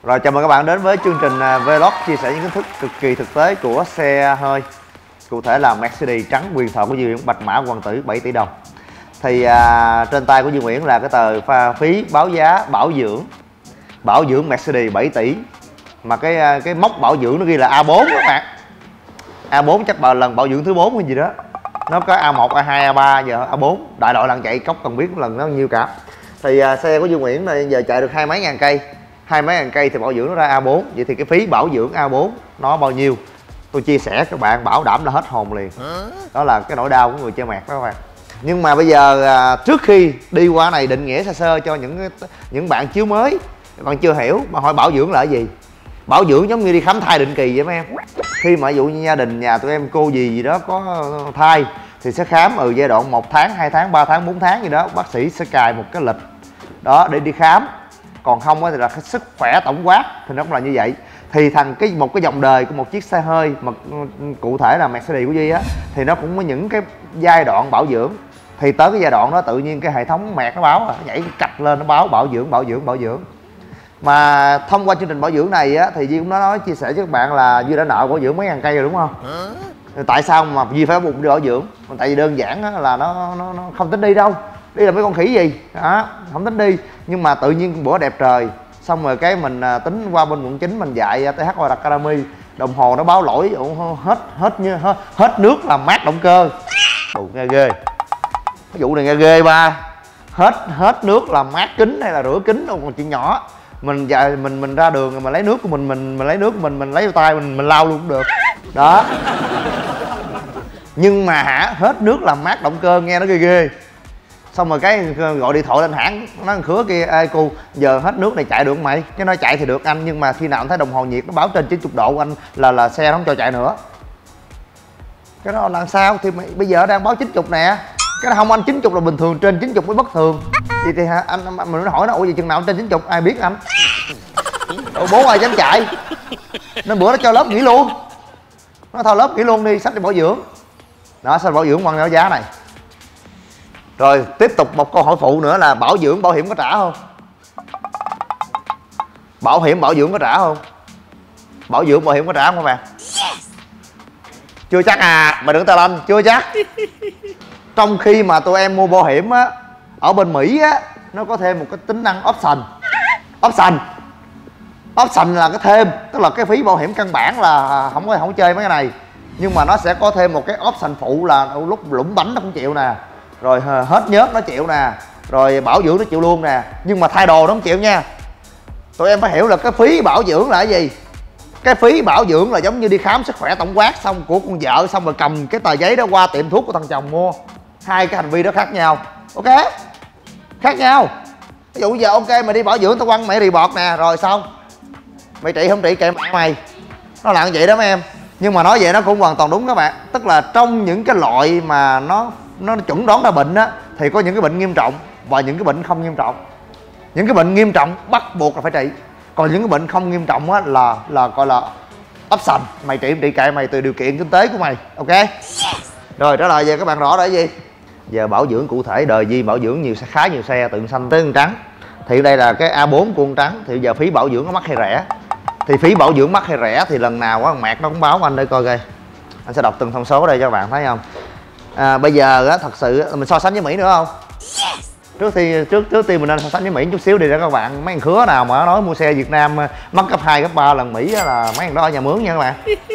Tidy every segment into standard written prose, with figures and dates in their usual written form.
Rồi chào mừng các bạn đến với chương trình vlog chia sẻ những kiến thức cực kỳ thực tế của xe hơi. Cụ thể là Mercedes trắng quyền thoại của Duy Nguyễn, bạch mã hoàng tử 7 tỷ đồng. Thì trên tay của Duy Nguyễn là cái tờ phí báo giá bảo dưỡng Mercedes 7 tỷ. Mà cái mốc bảo dưỡng nó ghi là A4 các bạn. A4 chắc lần bảo dưỡng thứ 4 hay gì đó. Nó có A1, A2, A3, giờ A4. Đại loại lần chạy cốc cần biết lần nó nhiêu cả. Thì xe của Duy Nguyễn này giờ chạy được hai mấy ngàn cây thì bảo dưỡng nó ra A4. Vậy thì cái phí bảo dưỡng A4 nó bao nhiêu? Tôi chia sẻ các bạn bảo đảm là hết hồn liền. Đó là cái nỗi đau của người chơi mạc đó các bạn. Nhưng mà bây giờ trước khi đi qua này định nghĩa sơ sơ cho những bạn chiếu mới, bạn chưa hiểu mà hỏi bảo dưỡng là cái gì. Bảo dưỡng giống như đi khám thai định kỳ vậy mấy em. Khi mà ví dụ như gia đình nhà tụi em cô gì đó có thai thì sẽ khám ở giai đoạn 1 tháng, 2 tháng, 3 tháng, 4 tháng gì đó, bác sĩ sẽ cài một cái lịch đó để đi khám. Còn không thì là cái sức khỏe tổng quát thì nó cũng là như vậy. Thì một cái dòng đời của một chiếc xe hơi mà cụ thể là Mercedes của Duy á, thì nó cũng có những cái giai đoạn bảo dưỡng. Thì tới cái giai đoạn đó tự nhiên cái hệ thống mẹt nó báo, nó nhảy cạch lên nó báo bảo dưỡng. Mà thông qua chương trình bảo dưỡng này á thì Duy cũng nói chia sẻ với các bạn là Duy đã nợ bảo dưỡng mấy ngàn cây rồi đúng không? Tại sao mà Duy phải bụng đi bảo dưỡng? Tại vì đơn giản là nó không tính đi đâu. Đi là mấy con khỉ gì đó, không tính đi. Nhưng mà tự nhiên bữa đẹp trời, xong rồi cái mình tính qua bên quận 9 mình dạy TH Academy, đồng hồ nó báo lỗi hết nước làm mát động cơ. Ồ, nghe ghê. Cái vụ này nghe ghê ba. Hết nước làm mát kính hay là rửa kính đâu, còn chuyện nhỏ. Mình ra đường mà lấy nước của mình lấy nước của mình lấy vô tay mình lau luôn cũng được. Đó. Nhưng mà hết nước làm mát động cơ nghe nó ghê. Xong rồi cái gọi điện thoại lên hãng, nó khứa kia: ê cô, giờ hết nước này chạy được không mày? Cái nói chạy thì được anh, nhưng mà khi nào anh thấy đồng hồ nhiệt nó báo trên 90 độ anh là xe nó không cho chạy nữa. Cái đó là sao? Thì bây giờ đang báo 90 nè. Cái đó không anh, 90 là bình thường, trên 90 mới bất thường. Vậy thì mình nói hỏi nó: ủa vậy chừng nào trên 90? Ai biết anh? Bố ai dám chạy. Nên bữa nó cho lớp nghỉ luôn. Nó thôi lớp nghỉ luôn đi, sách đi bảo dưỡng. Đó, sao bảo dưỡng bằng cái giá này. Rồi tiếp tục một câu hỏi phụ nữa là bảo dưỡng bảo hiểm có trả không? Bảo dưỡng có trả không? Bảo dưỡng bảo hiểm có trả không các bạn? Chưa chắc à, mà đừng tà lanh, chưa chắc. Trong khi mà tụi em mua bảo hiểm á, ở bên Mỹ á, nó có thêm một cái tính năng option là cái thêm, tức là cái phí bảo hiểm căn bản là không chơi mấy cái này. Nhưng mà nó sẽ có thêm một cái option phụ là lúc lũng bánh nó cũng chịu nè, rồi hết nhớt nó chịu nè, rồi bảo dưỡng nó chịu luôn nè, nhưng mà thay đồ nó không chịu nha. Tụi em phải hiểu là cái phí bảo dưỡng là cái gì. Cái phí bảo dưỡng là giống như đi khám sức khỏe tổng quát xong của con vợ, xong rồi cầm cái tờ giấy đó qua tiệm thuốc của thằng chồng mua. Hai cái hành vi đó khác nhau. Ok, khác nhau. Ví dụ giờ ok mày đi bảo dưỡng tao quăng mày report nè, rồi xong mày trị không trị kệ mày. Nó là như vậy đó mấy em. Nhưng mà nói vậy nó cũng hoàn toàn đúng các bạn. Tức là trong những cái loại mà nó chuẩn đoán ra bệnh á, thì có những cái bệnh nghiêm trọng và những cái bệnh không nghiêm trọng. Những cái bệnh nghiêm trọng bắt buộc là phải trị. Còn những cái bệnh không nghiêm trọng á là gọi là option. Mày trị không trị kệ mày, từ điều kiện kinh tế của mày. Ok. Rồi trả lời về các bạn rõ là gì. Giờ bảo dưỡng cụ thể đời Duy bảo dưỡng khá nhiều xe từ xanh tới con trắng. Thì đây là cái A4 của con trắng. Thì giờ phí bảo dưỡng nó mắc hay rẻ? Thì phí bảo dưỡng mắc hay rẻ thì lần nào á mạc nó cũng báo anh để coi coi. Anh sẽ đọc từng thông số đây cho các bạn thấy không. Bây giờ á thật sự mình so sánh với Mỹ nữa không? Trước tiên mình nên so sánh với Mỹ chút xíu đi ra các bạn. Mấy thằng khứa nào mà nói mua xe Việt Nam mắc gấp 2 gấp 3 lần Mỹ là mấy thằng đó ở nhà mướn nha các bạn.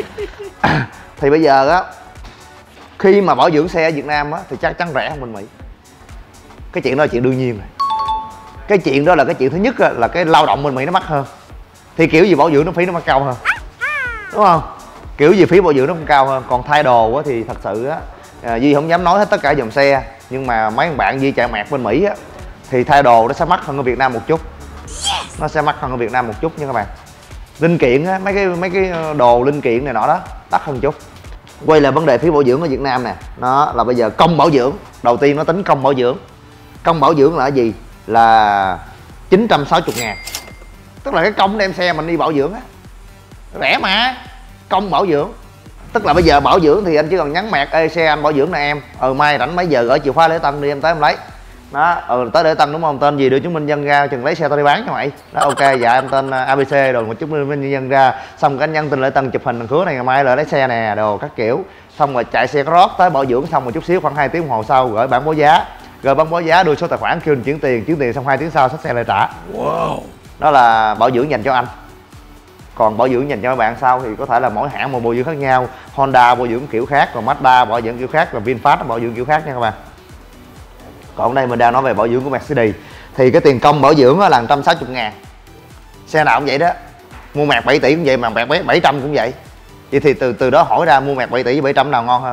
Thì bây giờ á, khi mà bảo dưỡng xe ở Việt Nam á thì chắc chắn rẻ hơn bên Mỹ. Cái chuyện đó là chuyện đương nhiên rồi. Cái chuyện đó là cái chuyện thứ nhất là cái lao động bên Mỹ nó mắc hơn. Thì kiểu gì bảo dưỡng nó phí nó mắc cao hơn, đúng không? Kiểu gì phí bảo dưỡng nó cũng cao hơn. Còn thay đồ á thì thật sự á, Duy không dám nói hết tất cả dòng xe, nhưng mà mấy bạn Duy chạy mạc bên Mỹ á thì thay đồ nó sẽ mắc hơn ở Việt Nam một chút. Nó sẽ mắc hơn ở Việt Nam một chút nha các bạn. Linh kiện á, mấy cái đồ linh kiện này nọ đó đắt hơn chút. Quay lại vấn đề phí bảo dưỡng ở Việt Nam nè. Nó là bây giờ công bảo dưỡng. Đầu tiên nó tính công bảo dưỡng. Công bảo dưỡng là cái gì? Là 960.000. Tức là cái công đem xe mình đi bảo dưỡng á, rẻ mà. Công bảo dưỡng tức là bây giờ bảo dưỡng thì anh chỉ cần nhắn mạc: ê xe anh bảo dưỡng nè em, mai rảnh mấy giờ gửi chìa khóa lễ tân đi em tới em lấy. Đó, tới để Tân đúng không? Tên gì đưa chứng minh nhân ra, chừng lấy xe tao đi bán cho mày. Đó, ok, dạ em tên ABC, rồi một chứng minh nhân ra. Xong cái anh nhân tình Lễ Tân chụp hình thằng Khứa này ngày mai lại lấy xe nè, đồ các kiểu. Xong rồi chạy xe rót tới bảo dưỡng, xong một chút xíu khoảng 2 tiếng đồng hồ sau gửi bản báo giá. Rồi bản báo giá đưa số tài khoản kêu chuyển tiền xong 2 tiếng sau xách xe lại trả. Wow. Đó là bảo dưỡng dành cho anh. Còn bảo dưỡng dành cho các bạn sau thì có thể là mỗi hãng một bảo dưỡng khác nhau. Honda bảo dưỡng kiểu khác, còn Mazda bảo dưỡng kiểu khác, và VinFast bảo dưỡng kiểu khác nha các bạn. Còn đây mình đang nói về bảo dưỡng của Mercedes. Thì cái tiền công bảo dưỡng là 160 ngàn. Xe nào cũng vậy đó. Mua Merc 7 tỷ cũng vậy, mà Merc 700 cũng vậy. Vậy thì từ đó hỏi ra mua Merc 7 tỷ với 700 nào ngon hơn?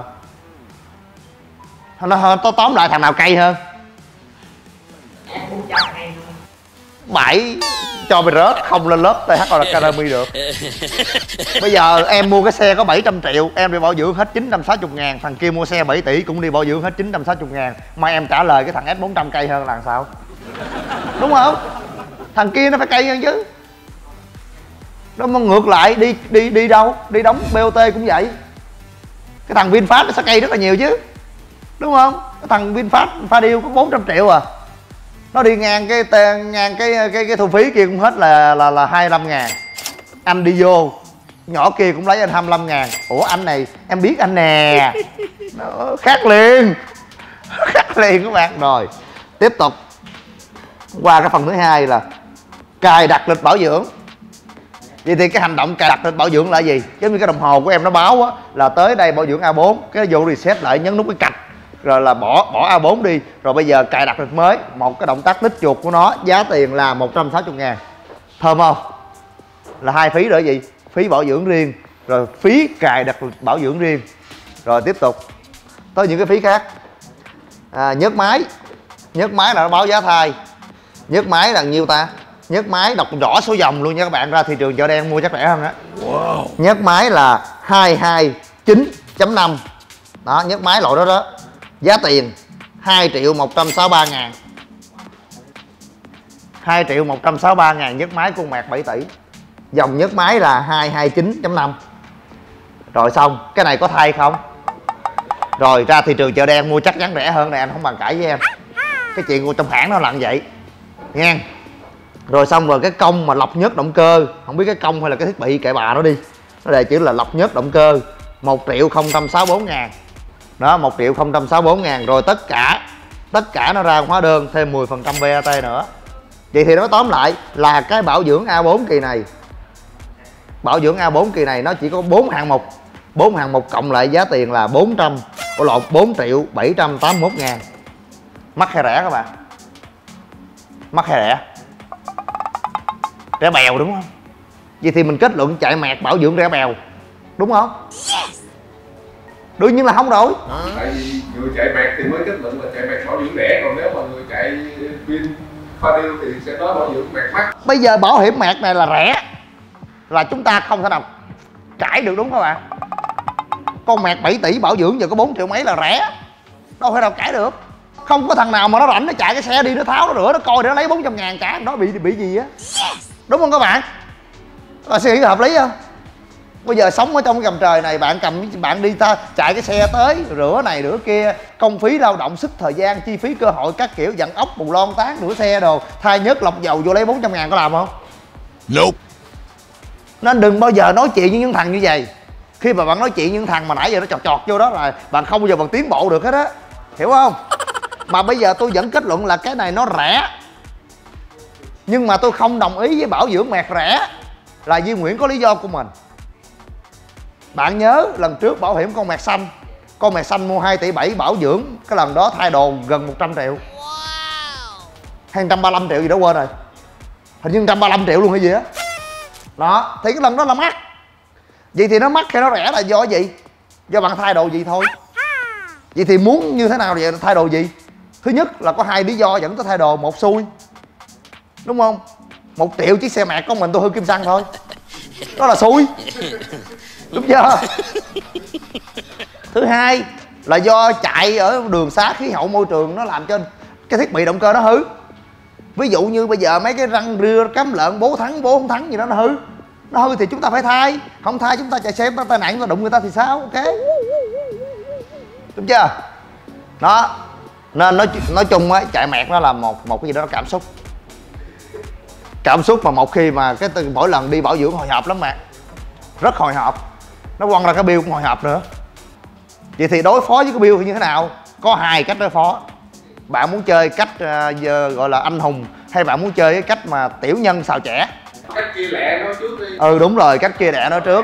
Nó tóm lại thằng nào cay hơn? 7 cho mày rớt, không lên lớp TH Academy được. Bây giờ em mua cái xe có 700 triệu, em đi bảo dưỡng hết 960 ngàn. Thằng kia mua xe 7 tỷ cũng đi bảo dưỡng hết 960 ngàn. Mà em trả lời cái thằng S400 cay hơn là sao? Đúng không? Thằng kia nó phải cay hơn chứ. Đó mà ngược lại, đi đâu? Đi đóng BOT cũng vậy. Cái thằng VinFast nó sẽ cay rất là nhiều chứ. Đúng không? Cái thằng VinFast pha điêu có 400 triệu à. Nó đi ngang cái thu phí kia cũng hết là 25 ngàn. Anh đi vô, nhỏ kia cũng lấy anh 25 ngàn. Ủa anh này, em biết anh nè. Nó khác liền. Khác liền các bạn. Rồi, tiếp tục qua cái phần thứ hai là cài đặt lịch bảo dưỡng. Vậy thì cái hành động cài đặt lịch bảo dưỡng là gì? Giống như cái đồng hồ của em nó báo á, là tới đây bảo dưỡng A4, cái vô reset lại nhấn nút cái cạch, rồi là bỏ A4 đi, rồi bây giờ cài đặt lịch mới. Một cái động tác tích chuột của nó, giá tiền là 160 ngàn. Thơm không? Là hai phí rồi gì? Phí bảo dưỡng riêng, rồi phí cài đặt lịch bảo dưỡng riêng. Rồi tiếp tục tới những cái phí khác. Nhớt máy là nó báo giá thay. Nhớt máy là nhiêu ta? Nhớt máy đọc rõ số dòng luôn nha các bạn, ra thị trường chợ đen mua chắc rẻ hơn đó. Wow. Nhớt máy là 229.5. Đó, nhớt máy loại đó đó. Giá tiền 2.163 ngàn. 2.163 ngàn nhớt máy của Merc 7 tỷ. Dòng nhớt máy là 229.5. Rồi xong, cái này có thay không? Rồi ra thị trường chợ đen mua chắc chắn rẻ hơn này, anh không bàn cãi với em. Cái chuyện của trong hãng nó là như vậy nha. Rồi xong rồi cái công mà lọc nhớt động cơ, không biết cái công hay là cái thiết bị kệ bà nó đi, nó đề chữ là lọc nhớt động cơ, 1.064 ngàn. Đó, 1.064 ngàn. Rồi tất cả nó ra hóa đơn thêm 10% VAT nữa. Vậy thì nói tóm lại là cái bảo dưỡng A4 kỳ này, bảo dưỡng A4 kỳ này nó chỉ có 4 hạng mục. 4 hạng mục cộng lại giá tiền là 4.781 ngàn. Mắc hay rẻ các bạn? Mắc hay rẻ? Rẻ bèo đúng không? Vậy thì mình kết luận chạy Merc bảo dưỡng rẻ bèo, đúng không? Đương nhiên là không rồi. Tại vì người chạy Merc thì mới kết luận là chạy Merc bảo dưỡng rẻ, còn nếu mà người chạy Vin pha điêu thì sẽ nói bảo dưỡng Merc mắc. Bây giờ bảo hiểm Merc này là rẻ, là chúng ta không thể nào cãi được, đúng không các bạn? Con Merc 7 tỷ bảo dưỡng giờ có 4 triệu mấy là rẻ, đâu thể nào cãi được. Không có thằng nào mà nó rảnh nó chạy cái xe đi, nó tháo nó rửa nó coi để nó lấy 400 ngàn trả, nó bị gì á. Đúng không các bạn? Là suy nghĩ hợp lý không? Bây giờ sống ở trong cái gầm trời này, bạn đi chạy cái xe tới rửa này rửa kia, công phí lao động, sức thời gian, chi phí cơ hội các kiểu, dặn ốc bù lon tán, rửa xe đồ, thay nhớt lọc dầu vô lấy 400 ngàn có làm không? Nope. Nên đừng bao giờ nói chuyện với những thằng như vậy. Khi mà bạn nói chuyện với những thằng mà nãy giờ nó chọt vô đó là bạn không bao giờ bạn tiến bộ được hết á, hiểu không? Mà bây giờ tôi vẫn kết luận là cái này nó rẻ, nhưng mà tôi không đồng ý với bảo dưỡng Merc rẻ, là Duy Nguyễn có lý do của mình. Bạn nhớ lần trước bảo hiểm con Merc xanh, con Merc xanh mua 2,7 tỷ bảo dưỡng, cái lần đó thay đồ gần 100 triệu. Hay 135 triệu gì đó quên rồi. Hình như 135 triệu luôn hay gì á. Đó, thì cái lần đó là mắc. Vậy thì nó mắc hay nó rẻ là do gì? Do bạn thay đồ gì thôi. Vậy thì muốn như thế nào vậy, thay đồ gì? Thứ nhất là có hai lý do dẫn tới thay đồ, một xui, đúng không? 1 triệu chiếc xe Merc của mình tôi hư kim xăng thôi, đó là xui, đúng chưa? Thứ hai là do chạy ở đường xá, khí hậu môi trường nó làm cho cái thiết bị động cơ nó hư. Ví dụ như bây giờ mấy cái răng rưa cám lợn bố thắng bố không thắng gì đó nó hư. Nó hư thì chúng ta phải thay, không thay chúng ta chạy xe chúng ta tai nạn, chúng ta đụng người ta thì sao? Ok, đúng chưa? Đó. Nên nói chung á, chạy mẹt nó là một cái gì đó nó cảm xúc mà một khi mà mỗi lần đi bảo dưỡng hồi hộp lắm mà, rất hồi hộp. Nó quăng ra cái bill cũng hồi hộp nữa. Vậy thì đối phó với cái bill như thế nào? Có hai cách đối phó. Bạn muốn chơi cách gọi là anh hùng, hay bạn muốn chơi cái cách mà tiểu nhân xào chẻ? Cách chia lẹ nó trước đi. Ừ đúng rồi, cách chia lẹ nó trước.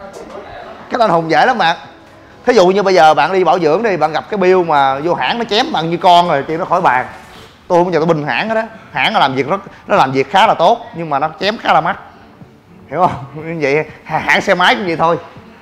Cách anh hùng dễ lắm bạn. Thí dụ như bây giờ bạn đi bảo dưỡng đi, bạn gặp cái bill mà vô hãng nó chém bạn như con rồi, chuyện nó khỏi bàn. Tôi bây giờ tôi bình hãng đó, hãng nó làm việc nó làm việc khá là tốt, nhưng mà nó chém khá là mắc, hiểu không? Như vậy hãng xe máy cũng vậy thôi.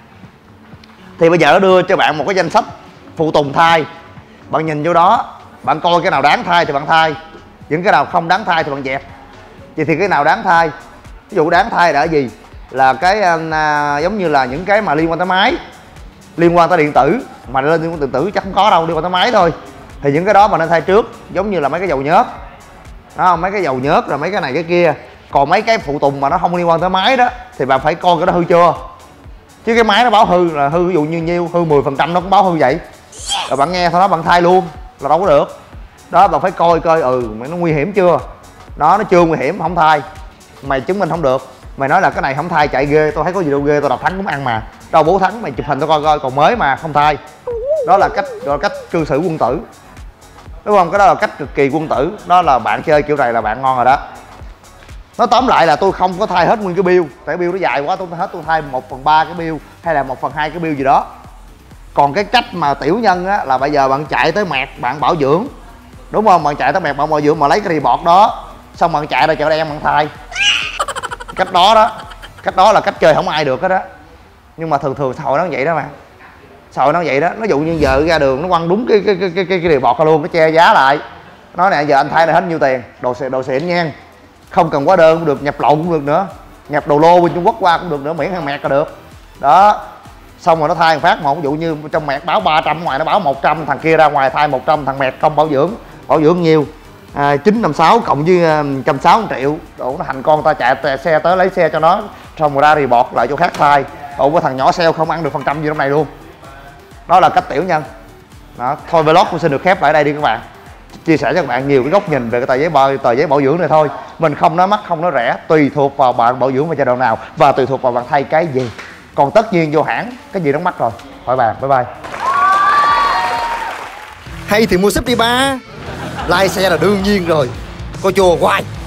Thì bây giờ nó đưa cho bạn một cái danh sách phụ tùng thay, bạn nhìn vô đó, bạn coi cái nào đáng thay thì bạn thay, những cái nào không đáng thay thì bạn dẹp. Vậy thì cái nào đáng thay? Ví dụ đáng thay là cái gì? Là cái giống như là những cái mà liên quan tới máy, liên quan tới điện tử, mà lên liên quan tới điện tử chắc không có đâu, liên quan tới máy thôi. Thì những cái đó mà nên thay trước, giống như là mấy cái dầu nhớt đó, mấy cái dầu nhớt rồi mấy cái này cái kia. Còn mấy cái phụ tùng mà nó không liên quan tới máy đó thì bạn phải coi cái đó hư chưa. Chứ cái máy nó báo hư là hư, ví dụ như nhiêu hư 10% nó cũng báo hư vậy, rồi bạn nghe thôi đó bạn thay luôn là đâu có được. Đó, bạn phải coi nó nguy hiểm chưa. Nó chưa nguy hiểm không thay, mày chứng minh không được. Mày nói là cái này không thay chạy ghê, tôi thấy có gì đâu ghê, tôi đọc thắng cũng ăn mà, đâu bố thắng mày chụp hình tôi coi còn mới mà không thay. Đó là cách cư xử quân tử, đúng không? Cái đó là cách cực kỳ quân tử. Đó là bạn chơi kiểu này là bạn ngon rồi đó. Nói tóm lại là tôi không có thay hết nguyên cái bill, tại bill nó dài quá, tôi thay 1/3 cái bill hay là 1/2 cái bill gì đó. Còn cái cách mà tiểu nhân á là bây giờ bạn chạy tới mẹt bạn bảo dưỡng, đúng không? Bạn chạy tới mẹt bạn bảo dưỡng mà lấy cái report đó, xong bạn chạy ra chợ đen bạn thay. Cách đó là cách chơi không ai được hết đó. Nhưng mà thường xã hội nó vậy đó mà, xã hội nó vậy đó. Nó dụ như giờ ra đường nó quăng đúng cái report ra luôn, cái che giá lại, nói nè giờ anh thay này hết nhiêu tiền, đồ xịn nha, không cần hóa đơn cũng được, nhập lậu cũng được nữa, nhập đồ lô bên Trung Quốc qua cũng được nữa, miễn hàng mẹt là được đó. Xong rồi nó thay một phát một, ví dụ như trong mẹt báo 300, ngoài nó báo 100, thằng kia ra ngoài thay 100, thằng mẹt không bảo dưỡng nhiều 956 cộng với 160 triệu, đủ nó thành con ta chạy xe tới lấy xe cho nó, xong rồi ra report lại chỗ khác thay. Ủa cái thằng nhỏ sale không ăn được phần trăm gì trong này luôn. Đó là cách tiểu nhân đó. Thôi vlog cũng xin được khép lại đây đi các bạn, chia sẻ cho các bạn nhiều cái góc nhìn về cái tờ giấy bảo dưỡng này thôi. Mình không nói mắc không nói rẻ, tùy thuộc vào bạn bảo dưỡng vào giai đoạn nào và tùy thuộc vào bạn thay cái gì. Còn tất nhiên vô hãng cái gì nó mắc rồi khỏi bàn. Bye bye. Hay thì mua súp đi ba, like xe là đương nhiên rồi, coi chùa hoài.